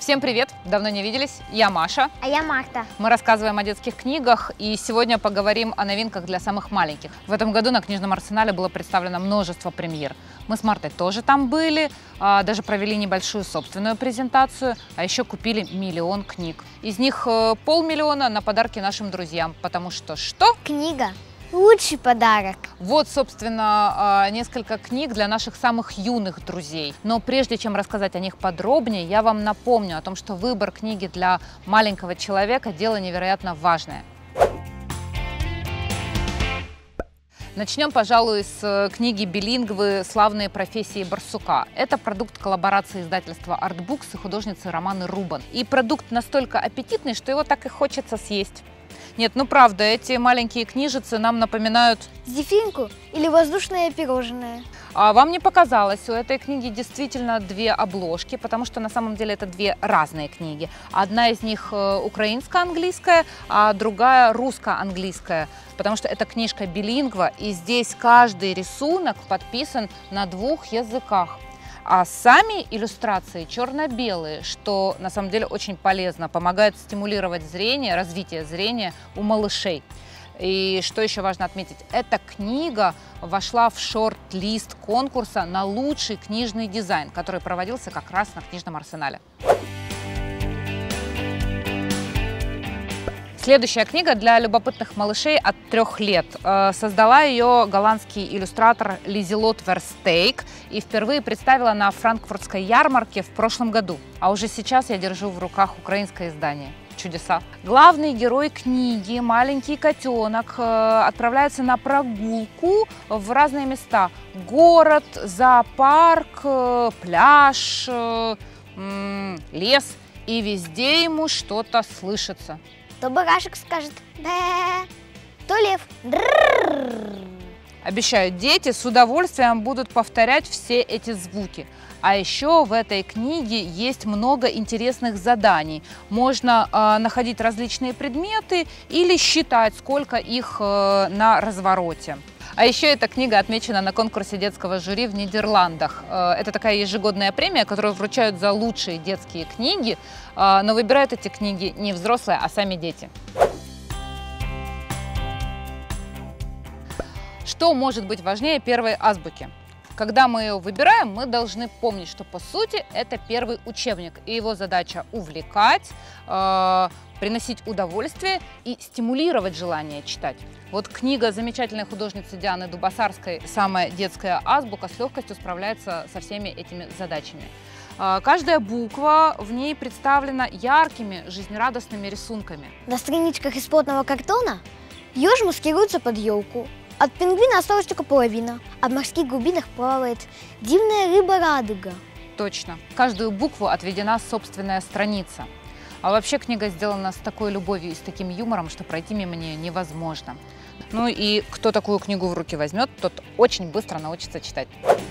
Всем привет! Давно не виделись. Я Маша. А я Марта. Мы рассказываем о детских книгах и сегодня поговорим о новинках для самых маленьких. В этом году на Книжном арсенале было представлено множество премьер. Мы с Мартой тоже там были, даже провели небольшую собственную презентацию, а еще купили 1 миллион книг. Из них 500 000 на подарки нашим друзьям, потому что что? Книга – лучший подарок. Вот, собственно, несколько книг для наших самых юных друзей. Но прежде чем рассказать о них подробнее, я вам напомню о том, что выбор книги для маленького человека – дело невероятно важное. Начнем, пожалуй, с книги «Билингвы. Славные профессии барсука». Это продукт коллаборации издательства Artbooks и художницы Романы Рубан. И продукт настолько аппетитный, что его так и хочется съесть. Нет, ну правда, эти маленькие книжицы нам напоминают... Зефирку или воздушное пирожное. А вам не показалось, у этой книги действительно 2 обложки, потому что на самом деле это 2 разные книги. Одна из них украинско-английская, а другая русско-английская, потому что это книжка билингва, и здесь каждый рисунок подписан на 2 языках. А сами иллюстрации черно-белые, что на самом деле очень полезно, помогает стимулировать зрение, развитие зрения у малышей. И что еще важно отметить, эта книга вошла в шорт-лист конкурса на лучший книжный дизайн, который проводился как раз на Книжном арсенале. Следующая книга для любопытных малышей от 3 лет. Создала ее голландский иллюстратор Лизелот Верстейк и впервые представила на франкфуртской ярмарке в прошлом году. А уже сейчас я держу в руках украинское издание. Чудеса. Главный герой книги, маленький котенок, отправляется на прогулку в разные места. Город, зоопарк, пляж, лес. И везде ему что-то слышится. То барашек скажет «бэ», то лев «дрррррр». Обещаю, дети с удовольствием будут повторять все эти звуки. А еще в этой книге есть много интересных заданий. Можно находить различные предметы или считать, сколько их на развороте. А еще эта книга отмечена на конкурсе детского жюри в Нидерландах. Это такая ежегодная премия, которую вручают за лучшие детские книги, но выбирают эти книги не взрослые, а сами дети. Что может быть важнее первой азбуки? Когда мы ее выбираем, мы должны помнить, что по сути это первый учебник, и его задача увлекать, приносить удовольствие и стимулировать желание читать. Вот книга замечательной художницы Дианы Дубасарской «Самая детская азбука» с легкостью справляется со всеми этими задачами. Каждая буква в ней представлена яркими, жизнерадостными рисунками. На страничках из плотного картона еж маскируется под елку. От пингвина осталась только половина, а в морских глубинах плавает дивная рыба-радуга. Точно. В каждую букву отведена собственная страница. А вообще книга сделана с такой любовью и с таким юмором, что пройти мимо нее невозможно. Ну и кто такую книгу в руки возьмет, тот очень быстро научится читать.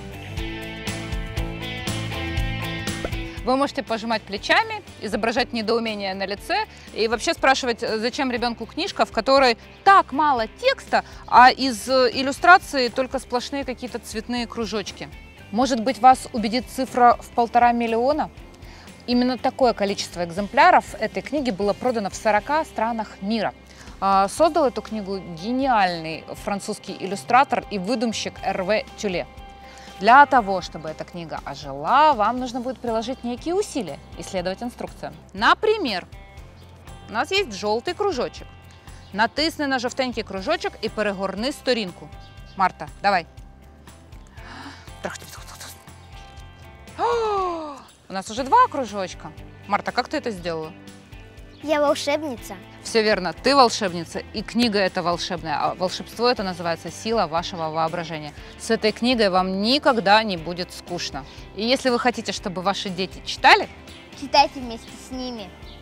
Вы можете пожимать плечами, изображать недоумение на лице и вообще спрашивать, зачем ребенку книжка, в которой так мало текста, а из иллюстрации только сплошные какие-то цветные кружочки. Может быть, вас убедит цифра в 1,5 миллиона? Именно такое количество экземпляров этой книги было продано в 40 странах мира. Создал эту книгу гениальный французский иллюстратор и выдумщик Эрве Тюле. Для того, чтобы эта книга ожила, вам нужно будет приложить некие усилия и следовать инструкциям. Например, у нас есть желтый кружочек. Натисни на жовтенький кружочок и перегорни сторінку. Марта, давай. У нас уже 2 кружочка. Марта, как ты это сделала? Я волшебница. Все верно, ты волшебница, и книга эта волшебная, а волшебство это называется сила вашего воображения. С этой книгой вам никогда не будет скучно. И если вы хотите, чтобы ваши дети читали, Читайте вместе с ними.